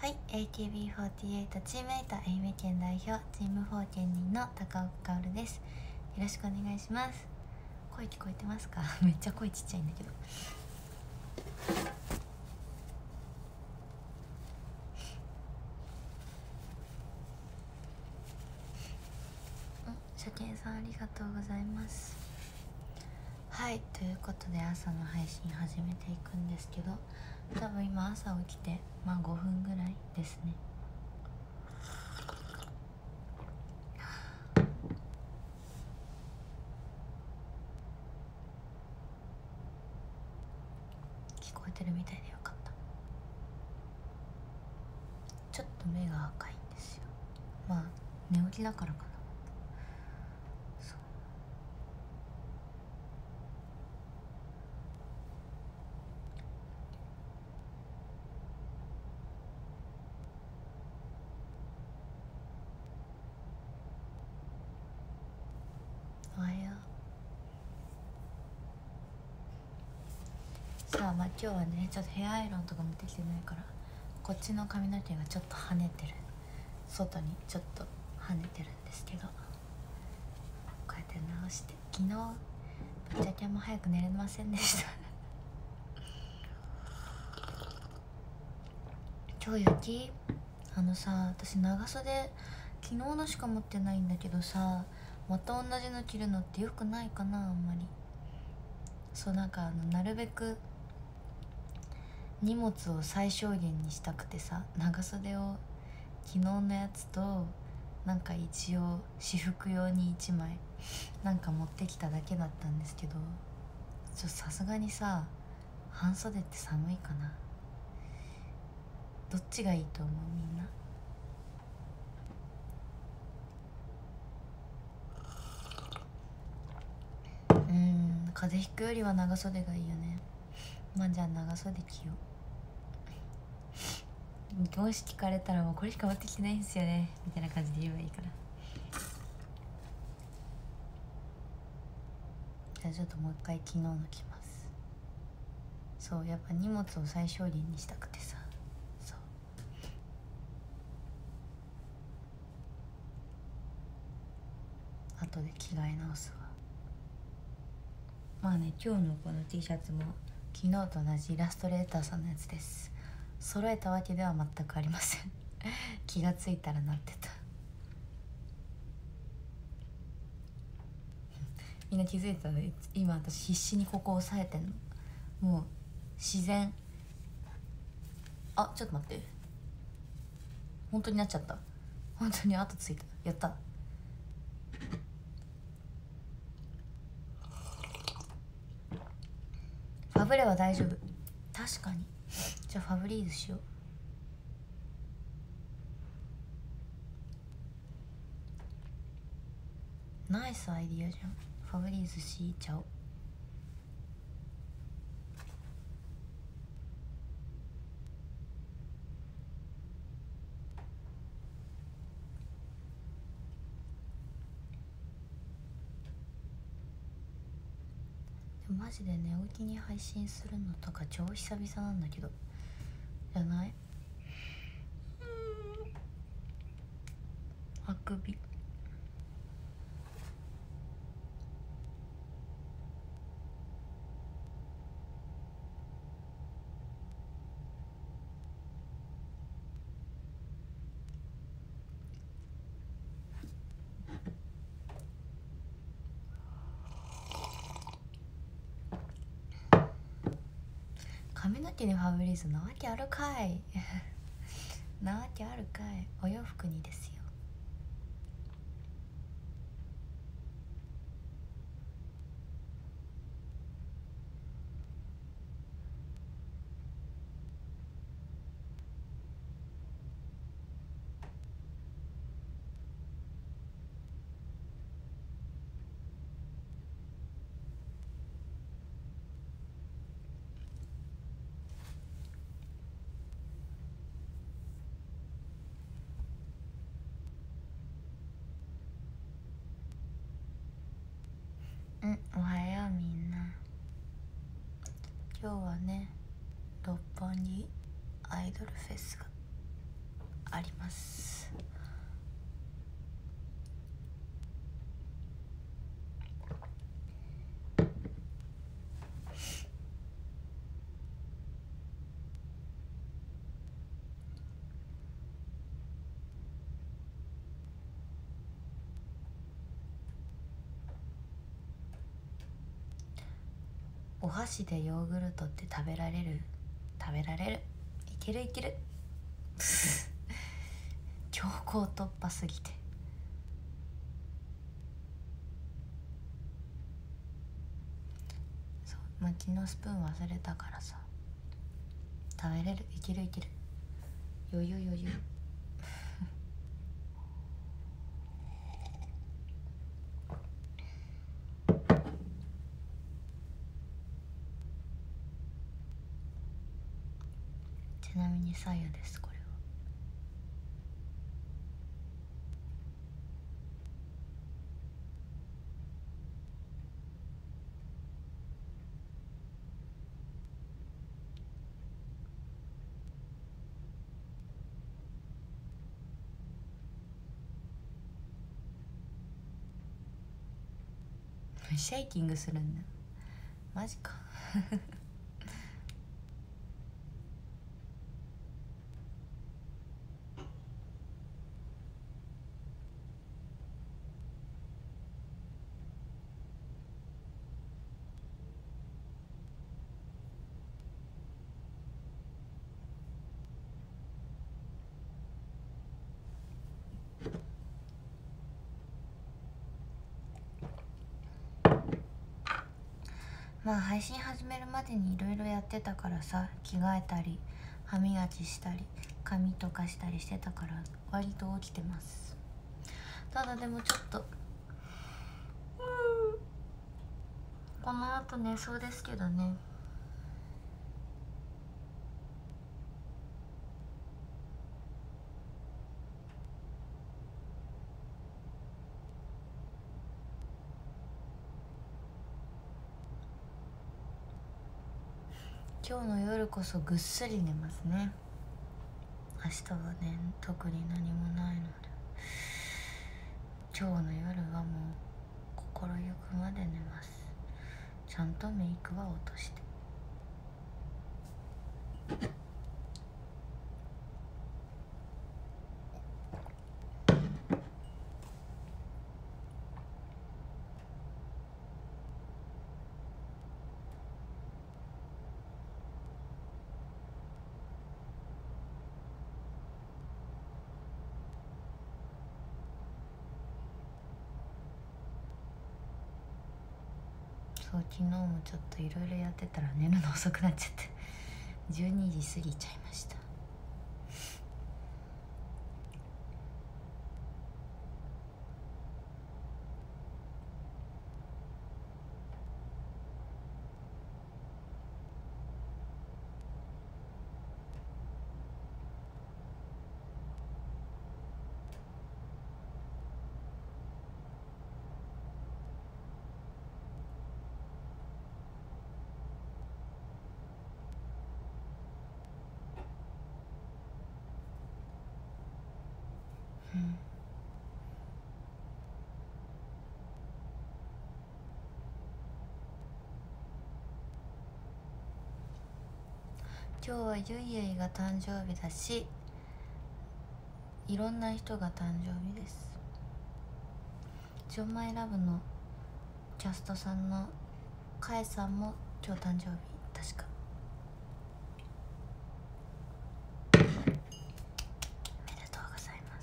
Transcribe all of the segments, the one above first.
はい、AKB48 チームエイト愛媛県代表チーム4県人の高岡薫です。よろしくお願いします。声聞こえてますか？めっちゃ声ちっちゃいんだけど。車検さんありがとうございます。はい、ということで朝の配信始めていくんですけど、多分今朝起きて5分ぐらいですね。聞こえてるみたいでよかった。ちょっと目が赤いんですよ。寝起きだからかな。おはよう。さあ今日はねちょっとヘアアイロンとか持ってきてないから、こっちの髪の毛がちょっと跳ねてる、外にちょっと跳ねてるんですけど、こうやって直して、昨日ぶっちゃけも早く寝れませんでした今日雪、私長袖昨日のしか持ってないんだけどさ、また同じの着るのってよくないかな。あんまりそう、なるべく荷物を最小限にしたくてさ、長袖を昨日のやつと一応私服用に1枚持ってきただけだったんですけど、さすがにさ半袖って寒いかな。どっちがいいと思うみんな。風邪ひくよりは長袖がいいよね。じゃあ長袖着よう。もし聞かれたらもうこれしか持ってきてないんですよねみたいな感じで言えばいいから。じゃあちょっともう一回昨日の着ます。そうやっぱ荷物を最小限にしたくてさ、そう後で着替え直すわ。今日のこの T シャツも昨日と同じイラストレーターさんのやつです。揃えたわけでは全くありません気がついたらなってたみんな気づいたので、今私必死にここ押さえてんの。もう自然。ちょっと待って、本当になっちゃった。本当に跡ついた。やった。ファブレは大丈夫。確かに。じゃあファブリーズしよう。ナイスアイディアじゃん。ファブリーズしちゃおう。マジで寝起きに配信するのとか超久々なんだけど、じゃない？あくび。髪の毛にファブリーズなわけあるかいなわけあるかい。お洋服にですよ。おはようみんな。今日はね六本木アイドルフェスがります。お箸でヨーグルトって食べられる？食べられる。いけるいける強行突破すぎて。そう、昨日スプーン忘れたからさ、食べれる。いけるいける。余裕余裕ちなみに左右です、これは。シェイキングするんだ。マジか配信始めるまでにいろいろやってたからさ、着替えたり歯磨きしたり髪とかしたりしてたから割と起きてます。ただでもちょっとこの後寝そうですけどね。今日の夜こそぐっすり寝ますね。明日はね特に何もないので、今日の夜はもう心ゆくまで寝ます。ちゃんとメイクは落として。そう、昨日もちょっといろいろやってたら寝るの遅くなっちゃって12時過ぎちゃいました。今日はゆいゆいが誕生日だし、いろんな人が誕生日です。ジョンマイラブのキャストさんのカエさんも今日誕生日、確か。おめでとうございます。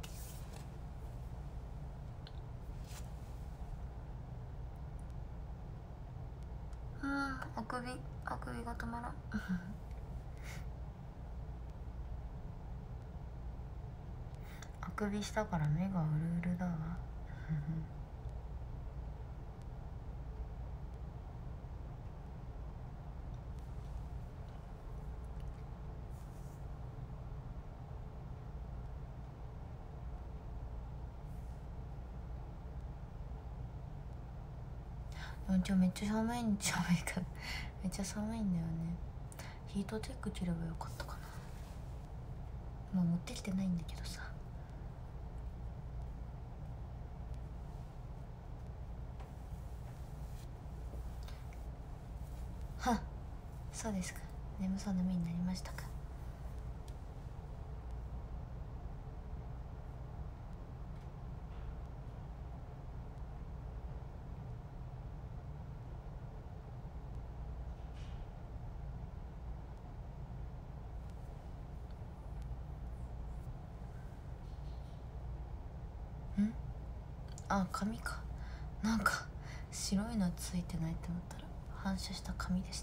あくびが止まらんあくびしたから目がうるうるだわ今日めっちゃ寒いからめっちゃ寒いんだよね。ヒートテック着ればよかったか今持ってきてないんだけどさ。はっ、そうですか。眠そうな目になりましたか。ん、あ、髪か。なんか白いのついてないって思ったら反射した髪でした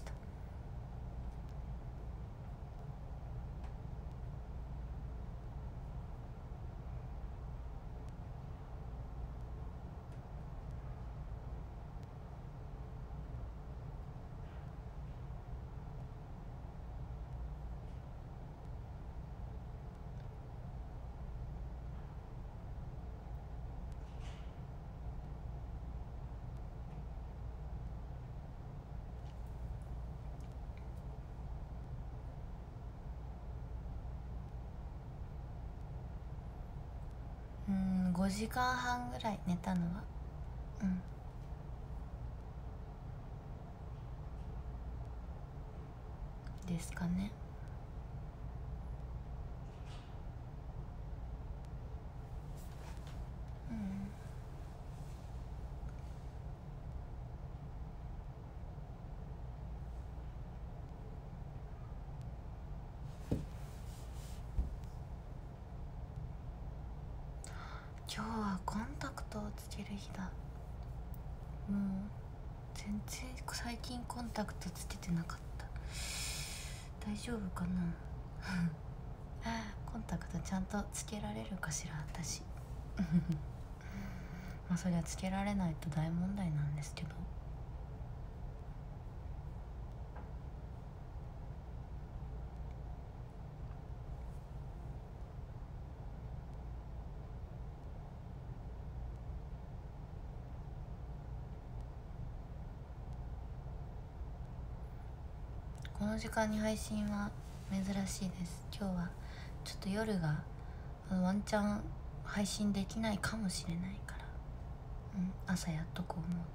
。5時間半ぐらい寝たのは。ですかね。今日はコンタクトをつける日だ。もう全然最近コンタクトつけてなかった。大丈夫かなコンタクトちゃんとつけられるかしら私まあそりゃつけられないと大問題なんですけど。この時間に配信は珍しいです。今日はちょっと夜がワンチャン配信できないかもしれないから、朝やっとこう思って。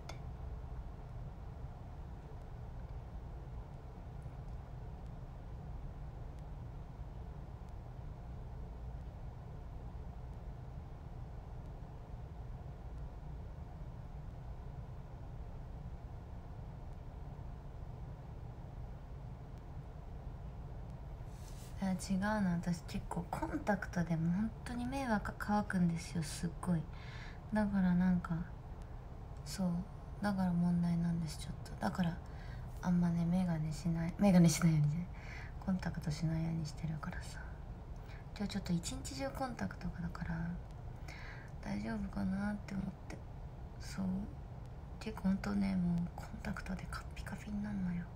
違うの、私結構コンタクトでも本当に目は乾くんですよ、すっごい。だからなんかそうだから問題なんです。ちょっとだからあんまねメガネしないようにね、コンタクトしないようにしてるからさ。今日ちょっと一日中コンタクトだから大丈夫かなって思って。そう結構ほんとね、もうコンタクトでカッピカピになるのよ。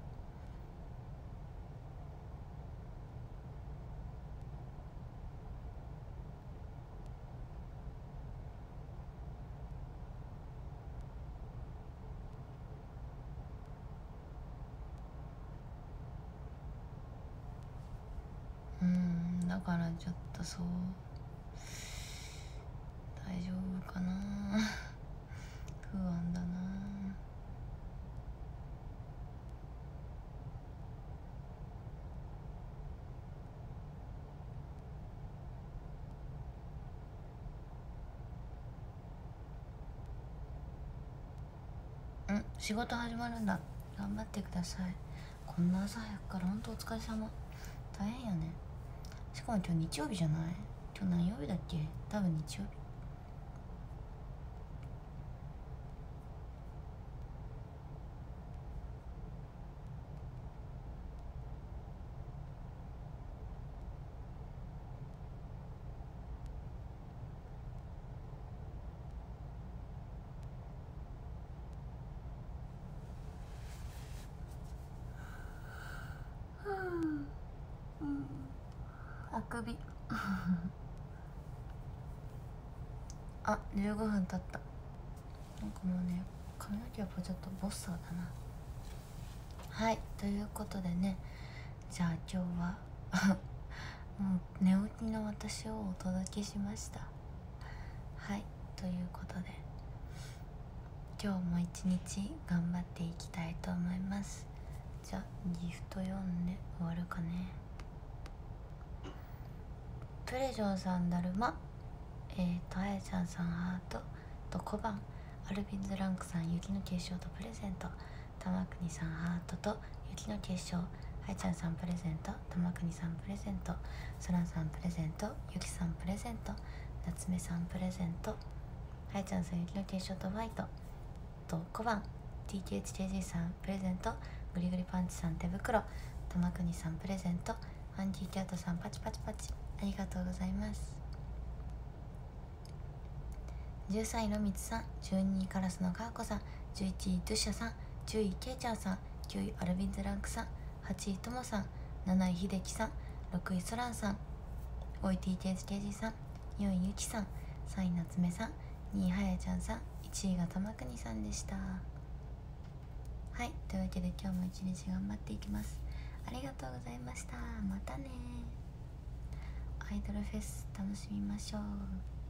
だからちょっとそう大丈夫かな不安だな。仕事始まるんだ。頑張ってください。こんな朝早くから本当お疲れ様。大変やね。しかも今日日曜日じゃない？今日何曜日だっけ？多分日曜日。あくびあ、15分経った。なんかもうね、髪の毛はちょっとボッサーだな。はい、ということでね、じゃあ今日はもう寝起きの私をお届けしました。はい、ということで今日も一日頑張っていきたいと思います。じゃあギフト読んで終わるかね。プレジョンさんだるま、あやちゃんさんハートと小判、アルビンズランクさん雪の結晶とプレゼント、玉国さんハートと雪の結晶、はやちゃんさんプレゼント、玉国さんプレゼント、そらんさんプレゼント、ゆきさんプレゼント、夏目さんプレゼント、はやちゃんさん雪の結晶とファイトと小判、 TKHKG さんプレゼント、グリグリパンチさん手袋、玉国さんプレゼント、ファンキーキャットさんパチパチパチ、ありがとうございます。13位のみつさん、12位カラスのかーこさん、11位ドゥシャさん、10位ケイちゃんさん、9位アルビンズランクさん、8位ともさん、7位ひできさん、6位ソランさん、5位 TKHKG さん、4位ゆきさん、3位夏目さん、2位はやちゃんさん、1位が玉国さんでした。はい、というわけで今日も一日頑張っていきます。ありがとうございました。またね。アイドルフェス楽しみましょう。